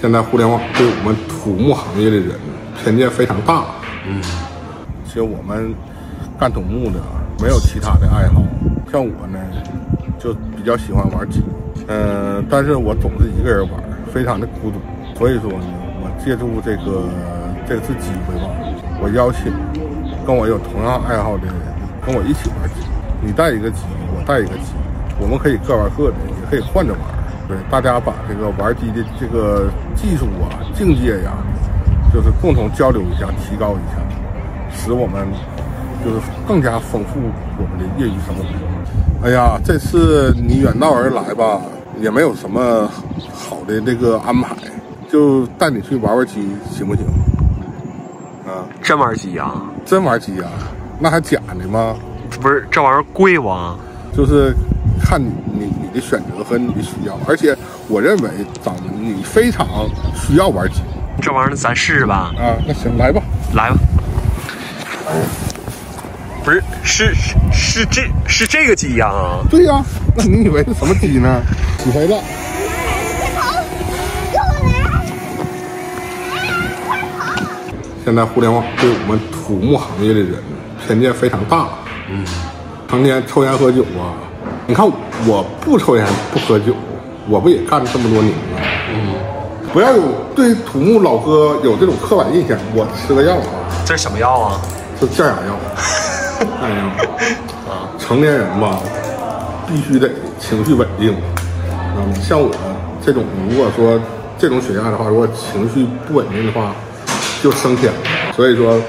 现在互联网对我们土木行业的人偏见非常大。其实我们干土木的没有其他的爱好，像我呢，就比较喜欢玩机，但是我总是一个人玩，非常的孤独。所以说呢，我借助这次机会吧，我邀请跟我有同样爱好的人跟我一起玩机，你带一个机，我带一个机，我们可以各玩各的，也可以换着玩。对，大家把这个玩机的这个技术啊、境界呀，就是共同交流一下，提高一下，使我们就是更加丰富我们的业余生活。哎呀，这次你远道而来吧，也没有什么好的这个安排，就带你去玩玩机，行不行？啊， 真玩机呀？ 真玩机呀？那还假的吗？ 不是，这玩意儿贵不？ 就是看你的选择和你的需要，而且我认为你非常需要玩机。 这玩意儿咱试试吧。 啊，那行，来吧， 来吧。不是，是这个机呀？ 对呀，那你以为是什么机呢？起飞了。现在互联网对我们土木行业的人偏见非常大。成天抽烟喝酒啊，你看我不抽烟不喝酒，我不也干这么多年了？不要有对土木老哥有这种刻板印象。我吃个药啊， 这是什么药啊？ 是降压药。哎呀，成年人吧，必须得情绪稳定。像我这种，如果说这种血压的话，如果情绪不稳定的话，就升天了。所以说，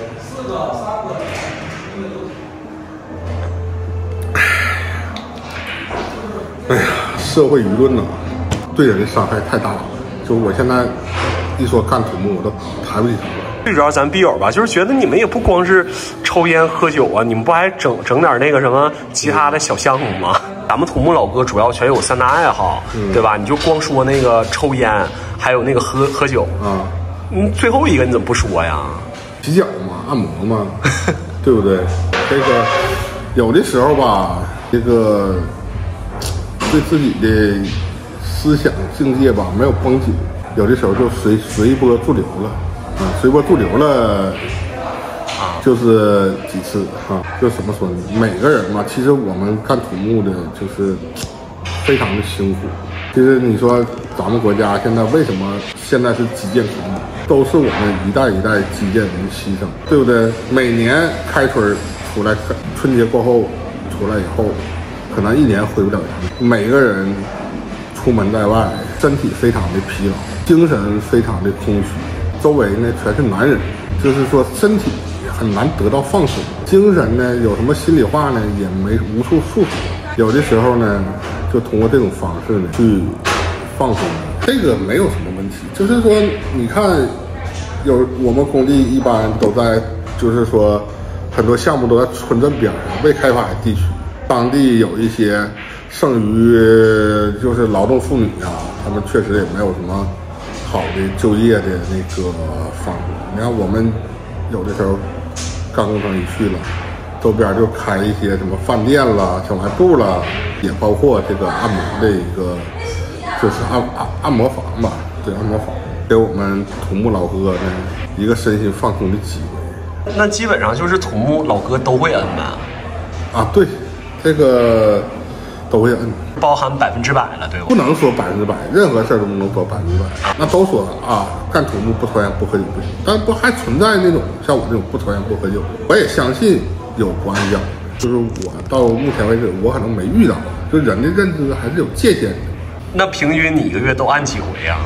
哎呀，社会舆论呢，对人的伤害太大了。就我现在一说干土木，我都抬不起头了。 最主要咱笔友吧，就是觉得你们也不光是抽烟喝酒啊，你们不还整点那个什么其他的小项目吗？咱们土木老哥主要全有3大爱好，对吧？你就光说那个抽烟，还有那个喝酒啊，最后一个你怎么不说呀？ 洗脚嘛，按摩嘛，对不对？这个有的时候吧，这个对自己的思想境界吧没有绷紧，有的时候就随波逐流了。随波逐流了，就是几次就怎么说呢？每个人嘛，其实我们干土木的，就是非常的辛苦。其实你说咱们国家现在为什么现在是基建狂魔，都是我们一代一代基建人牺牲，对不对？每年开春出来，春节过后出来以后，可能1年回不了家。每个人出门在外，身体非常的疲劳，精神非常的空虚。周围呢全是男人，就是说身体很难得到放松，精神呢有什么心里话呢也无处诉说，有的时候呢就通过这种方式呢去放松，这个没有什么问题。就是说你看我们工地一般都在，就是说很多项目都在村镇边上未开发地区，当地有一些剩余就是劳动妇女啊，他们确实也没有什么好的就业的那个方式。你看我们有的时候干工程一去了，周边就开一些什么饭店了、小卖部了，也包括这个按摩的一个就是按摩房吧，对，按摩房给我们土木老哥呢一个身心放松的机会。 那基本上就是土木老哥都会摁呗？ 啊，对，这个都会摁， 包含100%了，对吧？ 不能说100%，任何事儿都不能说100%。那都说啊，干土木不抽烟不喝酒不行，但不还存在那种像我这种不抽烟不喝酒？我也相信有不按讲，就是我到目前为止我可能没遇到，就人的认知还是有界限的。 那平均你1个月都按几回呀？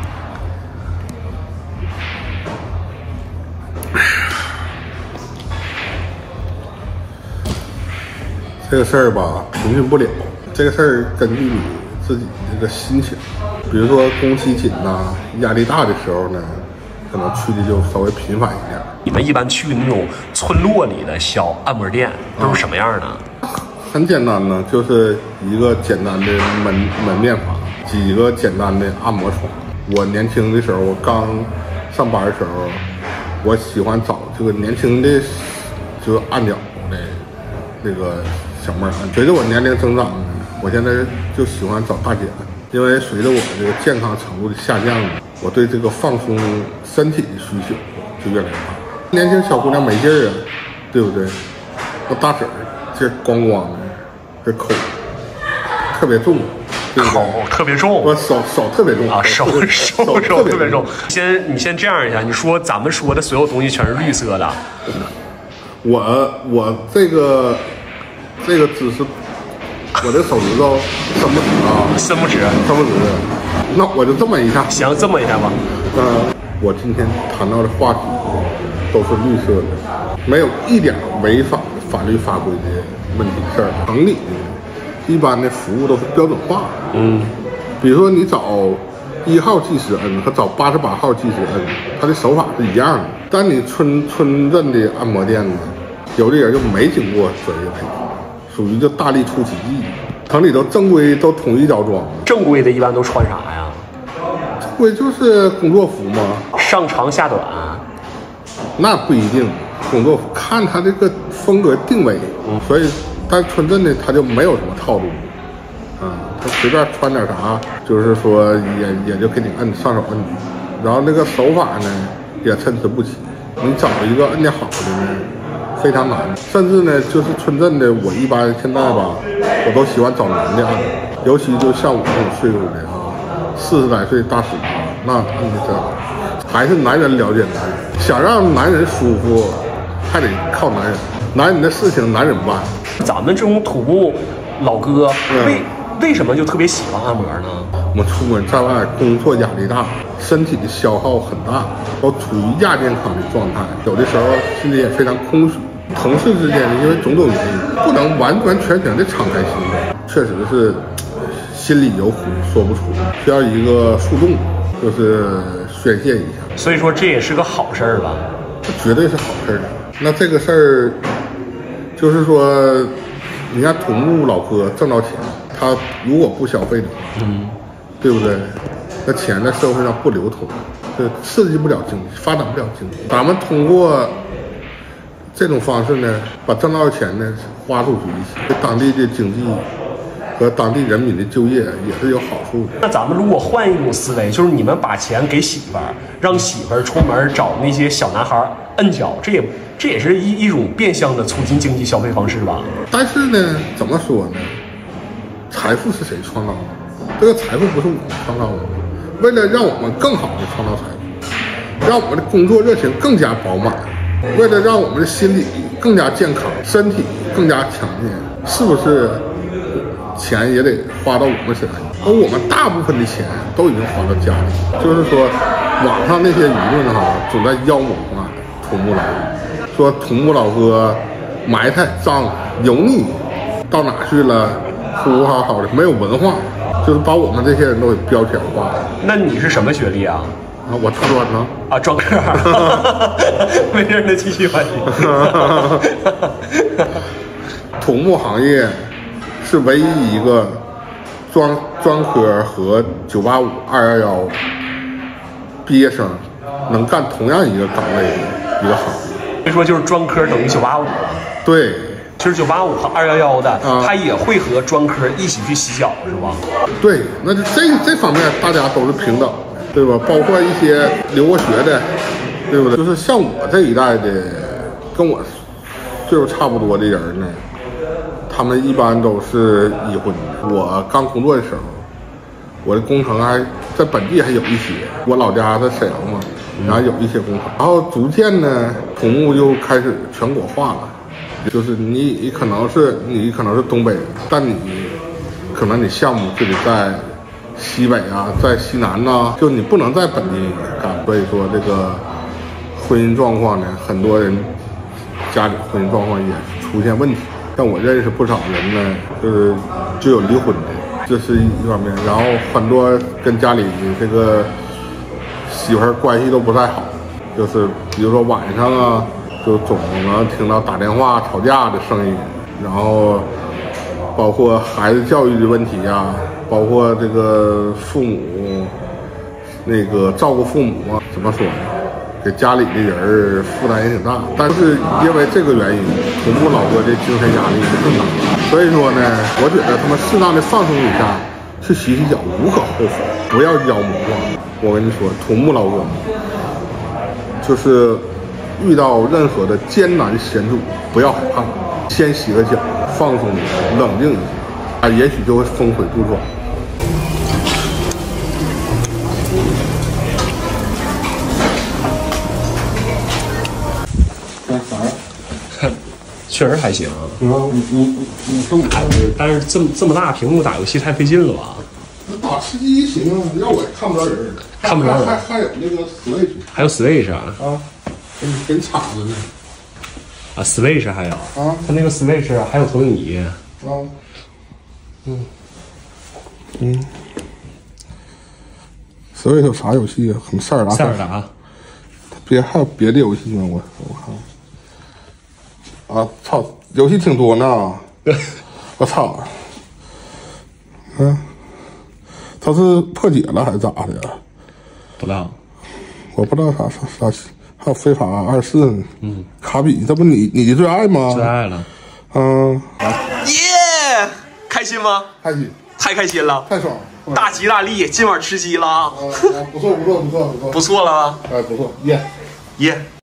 这个事儿吧，平均不了。这个事儿根据你自己这个心情，比如说工期紧呐、压力大的时候呢，可能去的就稍微频繁一点。 你们一般去那种村落里的小按摩店都是什么样的？ 很简单呢，就是一个简单的门面房，几个简单的按摩床。我年轻的时候，我刚上班的时候，我喜欢找这个年轻的，就是按脚的那个小妹儿。随着我年龄增长，我现在就喜欢找大姐，因为随着我这个健康程度的下降， 我对这个放松身体的需求就越来越大。年轻小姑娘没劲儿啊，对不对？那大婶儿这咣咣的，这口特别重，对不对？ 口特别重， 我手特别重啊，手特别重。你先这样一下，你说咱们说的所有东西全是绿色的。 我这个姿势，我的手指头伸不直啊， 伸不直。 那我就这么一下。 行，这么一下吧。 我今天谈到的话题都是绿色的，没有一点违反法律法规的问题事儿。城里一般的服务都是标准化的，比如说你找1号技师摁和找88号技师摁，他的手法是一样的。但你村镇的按摩店呢，有的人就没经过专业培训，属于就大力出奇迹。城里头正规都统一着装， 正规的一般都穿啥呀？ 正规就是工作服嘛， 上长下短。 那不一定，工作服看他这个风格定位，所以但村镇呢他就没有什么套路，他随便穿点啥，就是说也就给你摁上手摁，然后那个手法呢也参差不齐，你找一个摁得好的呢非常难，甚至呢就是村镇的，我一般现在吧，我都喜欢找男的按，尤其就像我这种岁数的40来岁大叔，那摁的真好。还是男人了解男人，想让男人舒服，还得靠男人。男人的事情男人办。 咱们这种土木老哥，为什么就特别喜欢按摩呢？ 我们出门在外，工作压力大，身体的消耗很大，都处于亚健康的状态，有的时候心里也非常空虚。同事之间因为种种原因，不能完全的敞开心，确实是心里有苦说不出，需要一个树洞，就是宣泄一下。 所以说这也是个好事儿吧？ 这绝对是好事儿。那这个事儿，就是说，你看土木老哥挣到钱，他如果不消费的话，对不对？那钱在社会上不流通，这刺激不了经济，发展不了经济。咱们通过这种方式呢，把挣到的钱呢花出去一些，对当地的经济和当地人民的就业也是有好处的。 那咱们如果换一种思维，就是你们把钱给媳妇儿，让媳妇儿出门找那些小男孩摁脚，这也是一种变相的促进经济消费方式吧？ 但是呢，怎么说呢？财富是谁创造的？这个财富不是我们创造的。为了让我们更好的创造财富，让我们的工作热情更加饱满，为了让我们的心理更加健康，身体更加强健，是不是钱也得花到我们身上？而我们大部分的钱都已经花到家里。就是说，网上那些舆论总在妖魔化土木老哥，说土木老哥埋汰脏油腻，到哪去了？呼呼哈哈的，没有文化，就是把我们这些人都给标签化了。 那你是什么学历啊？ 我大专呢。 啊，专科。没事，那继续话题。 土木行业是唯一一个专科和985、211毕业生能干同样一个岗位的一个行业。 所以说就是专科等于985。 对。 其实985和211的，他也会和专科一起去洗脚，是吧？ 对，那就这方面大家都是平等，对吧？包括一些留过学的，对不对？就是像我这一代的，跟我岁数差不多的人呢，他们一般都是已婚的。我刚工作的时候，我的工程还在本地还有一些，我老家在沈阳嘛，然后有一些工程，然后逐渐呢，土木就开始全国化了。就是你可能是东北人，但你可能你项目就得在西北啊，在西南呐，就你不能在本地干。所以说这个婚姻状况呢，很多人家里婚姻状况也出现问题。像我认识不少人呢，就有离婚的，这是一方面。然后很多跟家里这个媳妇儿关系都不太好，就是比如说晚上啊。就总能听到打电话吵架的声音，然后包括孩子教育的问题啊，包括这个父母那个照顾父母啊，怎么说呢？给家里的人负担也挺大。但是因为这个原因，土木老哥的精神压力是更大。所以说呢，我觉得他们适当的放松一下，去洗洗脚无可厚非，不要妖魔化。 我跟你说，土木老哥就是遇到任何的艰难险阻，不要害怕，先洗个脚，放松一下，冷静一下，也许就会峰回路转。 确实还行。 你动但是这么大屏幕打游戏太费劲了吧？ 打吃鸡行啊，要我也看不着人， 看不着人。 还有那个 Switch， 还有 Switch 啊？ 给你插着呢。 啊 ，Switch 还有啊， 它那个 Switch 还有投影仪。 啊，Switch 有啥游戏啊？什么塞尔达？ 塞尔达。 还有别的游戏吗？我看。啊，操，游戏挺多呢。我操。他是破解了还是咋的呀？ 不知道。我不知道啥。还有非法24呢。卡比，这不你的最爱吗？ 最爱了。耶！开心吗？ 开心。 太开心了。 太爽了。 大吉大利，今晚吃鸡了啊！ 不错。 不错了吧？ 不错，耶。